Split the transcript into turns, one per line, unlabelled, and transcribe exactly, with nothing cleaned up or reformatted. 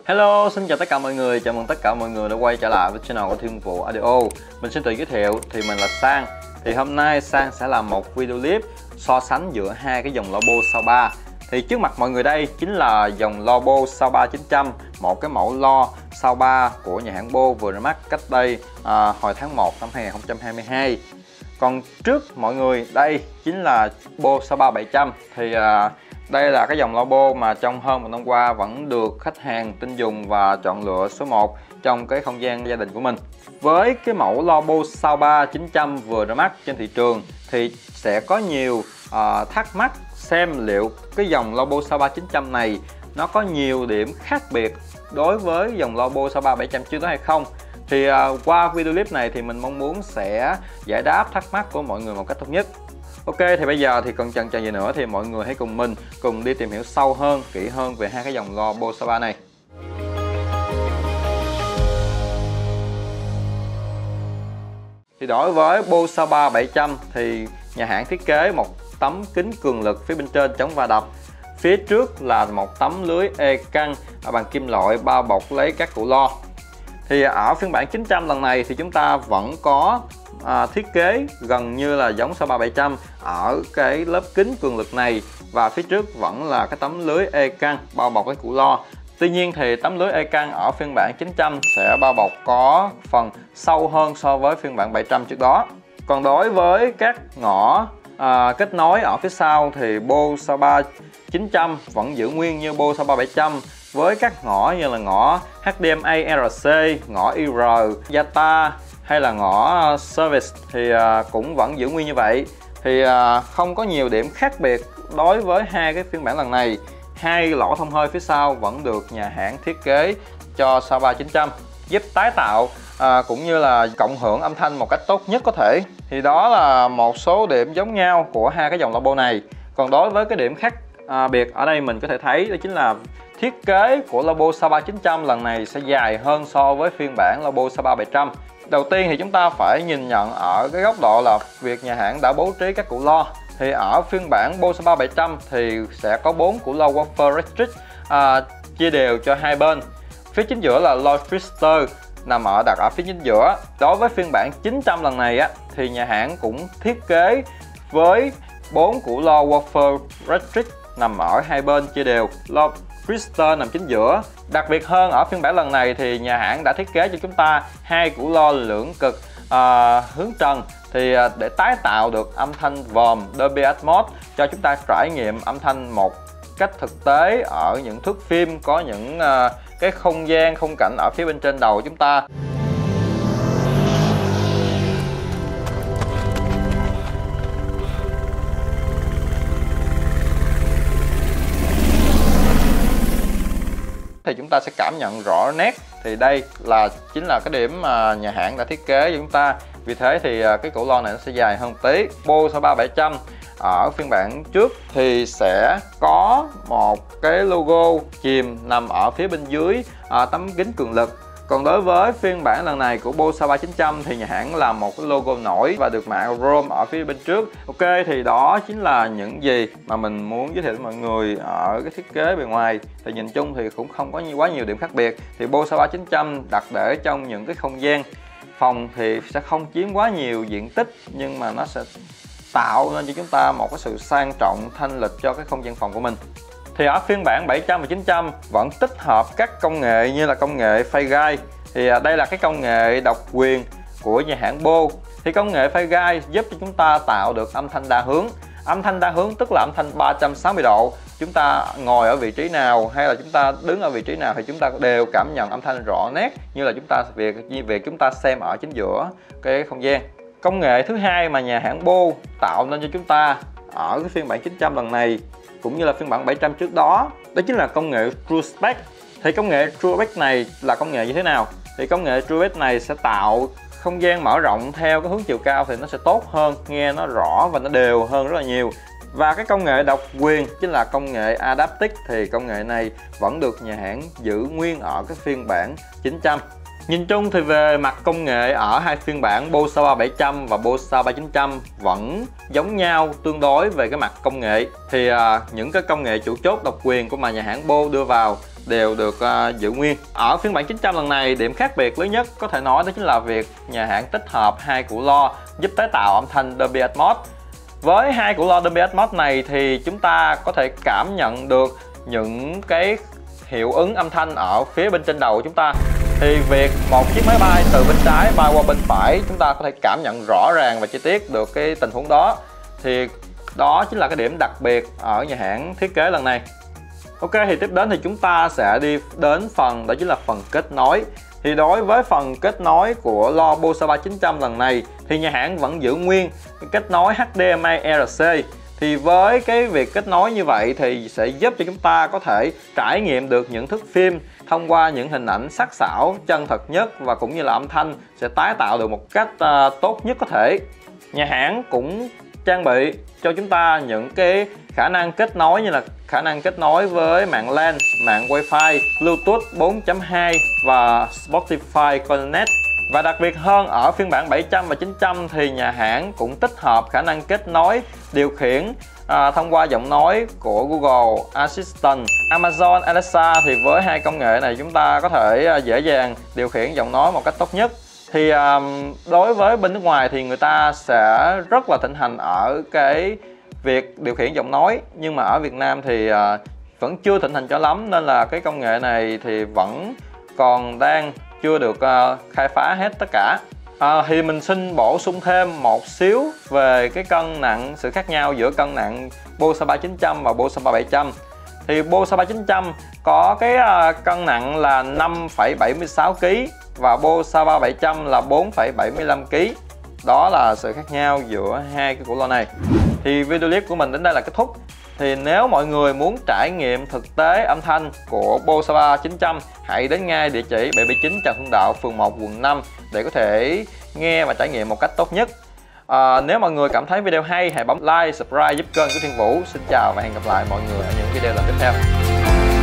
Hello, xin chào tất cả mọi người, chào mừng tất cả mọi người đã quay trở lại với channel của Thiên Vũ Audio. Mình xin tự giới thiệu, thì mình là Sang. Thì hôm nay Sang sẽ làm một video clip so sánh giữa hai cái dòng lobo sao ba. Thì trước mặt mọi người đây chính là dòng lobo sao ba chín trăm, một cái mẫu lo sao ba của nhà hãng Bo vừa ra mắt cách đây à, hồi tháng một năm hai nghìn không trăm hai mươi hai. Còn trước mọi người đây chính là Bo sao ba bảy trăm. Thì à, đây là cái dòng lobo mà trong hơn một năm qua vẫn được khách hàng tin dùng và chọn lựa số một trong cái không gian gia đình của mình. Với cái mẫu lobo sao ba chín trăm vừa ra mắt trên thị trường thì sẽ có nhiều uh, thắc mắc xem liệu cái dòng lobo sao ba chín trăm này nó có nhiều điểm khác biệt đối với dòng lobo sao ba bảy trăm trước đó hay không. Thì uh, qua video clip này thì mình mong muốn sẽ giải đáp thắc mắc của mọi người một cách tốt nhất. Ok, thì bây giờ thì còn chần chờ gì nữa thì mọi người hãy cùng mình cùng đi tìm hiểu sâu hơn, kỹ hơn về hai cái dòng lobo sao ba này. Thì đối với Bo sao ba bảy trăm thì nhà hãng thiết kế một tấm kính cường lực phía bên trên chống va đập. Phía trước là một tấm lưới e căng bằng kim loại bao bọc lấy các củ lo. Thì ở phiên bản chín trăm lần này thì chúng ta vẫn có à, thiết kế gần như là giống sao ba bảy trăm ở cái lớp kính cường lực này, và phía trước vẫn là cái tấm lưới e căng bao bọc cái củ lo. Tuy nhiên thì tấm lưới e căng ở phiên bản chín trăm sẽ bao bọc có phần sâu hơn so với phiên bản bảy trăm trước đó. Còn đối với các ngõ à, kết nối ở phía sau thì Bo sao ba chín trăm vẫn giữ nguyên như Bo sao ba bảy trăm, với các ngõ như là ngõ hát đê em a rờ xê, ngõ i rờ, data hay là ngõ service thì cũng vẫn giữ nguyên như vậy. Thì không có nhiều điểm khác biệt đối với hai cái phiên bản lần này. Hai lỗ thông hơi phía sau vẫn được nhà hãng thiết kế cho sao ba chín trăm, giúp tái tạo à, cũng như là cộng hưởng âm thanh một cách tốt nhất có thể. Thì đó là một số điểm giống nhau của hai cái dòng lobo này. Còn đối với cái điểm khác à, biệt ở đây mình có thể thấy đó chính là thiết kế của lobo sao ba chín trăm lần này sẽ dài hơn so với phiên bản lobo sao ba bảy trăm. Đầu tiên thì chúng ta phải nhìn nhận ở cái góc độ là việc nhà hãng đã bố trí các củ lo. Thì ở phiên bản Bo sao ba bảy trăm thì sẽ có bốn củ lo woofer electric à, chia đều cho hai bên. Phía chính giữa là lo twister nằm ở đặt ở phía chính giữa. Đối với phiên bản chín trăm lần này á thì nhà hãng cũng thiết kế với bốn củ lo woofer electric nằm ở hai bên chia đều, lo twister nằm chính giữa. Đặc biệt hơn ở phiên bản lần này thì nhà hãng đã thiết kế cho chúng ta hai củ lo lưỡng cực à, hướng trần, thì à, để tái tạo được âm thanh vòm Dolby Atmos cho chúng ta trải nghiệm âm thanh một cách thực tế ở những thước phim có những à, cái không gian khung cảnh ở phía bên trên đầu chúng ta. Thì chúng ta sẽ cảm nhận rõ nét. Thì đây là chính là cái điểm mà nhà hãng đã thiết kế cho chúng ta. Vì thế thì cái củ lo này nó sẽ dài hơn một tí. Bo sao ba bảy trăm ở phiên bản trước thì sẽ có một cái logo chìm nằm ở phía bên dưới à, tấm kính cường lực. Còn đối với phiên bản lần này của Bo sao ba chín trăm thì nhà hãng làm một cái logo nổi và được mạ chrome ở phía bên trước. Ok, thì đó chính là những gì mà mình muốn giới thiệu với mọi người ở cái thiết kế bề ngoài. Thì nhìn chung thì cũng không có quá nhiều điểm khác biệt. Thì Bo sao ba chín trăm đặt để trong những cái không gian phòng thì sẽ không chiếm quá nhiều diện tích, nhưng mà nó sẽ tạo nên cho chúng ta một cái sự sang trọng, thanh lịch cho cái không gian phòng của mình. Thì ở phiên bản bảy trăm và chín trăm vẫn tích hợp các công nghệ như là công nghệ Phase Guide. Thì đây là cái công nghệ độc quyền của nhà hãng Bo. Thì công nghệ Phase Guide giúp cho chúng ta tạo được âm thanh đa hướng. Âm thanh đa hướng tức là âm thanh ba trăm sáu mươi độ. Chúng ta ngồi ở vị trí nào hay là chúng ta đứng ở vị trí nào thì chúng ta đều cảm nhận âm thanh rõ nét như là chúng ta việc như việc chúng ta xem ở chính giữa cái không gian. Công nghệ thứ hai mà nhà hãng Bo tạo nên cho chúng ta ở cái phiên bản chín trăm lần này cũng như là phiên bản bảy trăm trước đó, đó chính là công nghệ TrueSpec. Thì công nghệ TrueSpec này là công nghệ như thế nào? Thì công nghệ TrueSpec này sẽ tạo không gian mở rộng theo cái hướng chiều cao thì nó sẽ tốt hơn, nghe nó rõ và nó đều hơn rất là nhiều. Và cái công nghệ độc quyền chính là công nghệ Adaptic thì công nghệ này vẫn được nhà hãng giữ nguyên ở cái phiên bản chín trăm. Nhìn chung thì về mặt công nghệ ở hai phiên bản Bo sao ba bảy trăm và Bo sao ba chín trăm vẫn giống nhau tương đối về cái mặt công nghệ. Thì à, những cái công nghệ chủ chốt độc quyền của mà nhà hãng Bo đưa vào đều được uh, giữ nguyên. Ở phiên bản chín trăm lần này, điểm khác biệt lớn nhất có thể nói đó chính là việc nhà hãng tích hợp hai củ loa giúp tái tạo âm thanh Dolby Atmos. Với hai củ loa Dolby Atmos này thì chúng ta có thể cảm nhận được những cái hiệu ứng âm thanh ở phía bên trên đầu của chúng ta. Thì việc một chiếc máy bay từ bên trái bay qua bên phải, chúng ta có thể cảm nhận rõ ràng và chi tiết được cái tình huống đó. Thì đó chính là cái điểm đặc biệt ở nhà hãng thiết kế lần này. Ok, thì tiếp đến thì chúng ta sẽ đi đến phần đó chính là phần kết nối. Thì đối với phần kết nối của loa Bosa ba chín trăm lần này thì nhà hãng vẫn giữ nguyên kết nối H D M I R C. Thì với cái việc kết nối như vậy thì sẽ giúp cho chúng ta có thể trải nghiệm được những thước phim thông qua những hình ảnh sắc sảo, chân thật nhất, và cũng như là âm thanh sẽ tái tạo được một cách uh, tốt nhất có thể. Nhà hãng cũng trang bị cho chúng ta những cái khả năng kết nối như là khả năng kết nối với mạng LAN, mạng Wi-Fi, Bluetooth bốn chấm hai và Spotify Connect. Và đặc biệt hơn, ở phiên bản bảy trăm và chín trăm thì nhà hãng cũng tích hợp khả năng kết nối điều khiển à, thông qua giọng nói của Google Assistant, Amazon Alexa. Thì với hai công nghệ này chúng ta có thể à, dễ dàng điều khiển giọng nói một cách tốt nhất. Thì à, đối với bên nước ngoài thì người ta sẽ rất là thịnh hành ở cái việc điều khiển giọng nói, nhưng mà ở Việt Nam thì à, vẫn chưa thịnh hành cho lắm, nên là cái công nghệ này thì vẫn còn đang chưa được uh, khai phá hết tất cả. À, thì mình xin bổ sung thêm một xíu về cái cân nặng, sự khác nhau giữa cân nặng Bosa ba chín trăm và Bosa ba bảy trăm. Thì Bosa ba chín trăm có cái uh, cân nặng là năm phẩy bảy mươi sáu ki lô gam và Bosa ba bảy trăm là bốn phẩy bảy mươi lăm ki lô gam. Đó là sự khác nhau giữa hai cái củ loa này. Thì video clip của mình đến đây là kết thúc. Thì nếu mọi người muốn trải nghiệm thực tế âm thanh của Bosa ba chín trăm, hãy đến ngay địa chỉ bảy bảy chín Trần Hưng Đạo, phường một, quận năm để có thể nghe và trải nghiệm một cách tốt nhất. À, nếu mọi người cảm thấy video hay, hãy bấm like, subscribe giúp kênh của Thiên Vũ. Xin chào và hẹn gặp lại mọi người ở những video lần tiếp theo.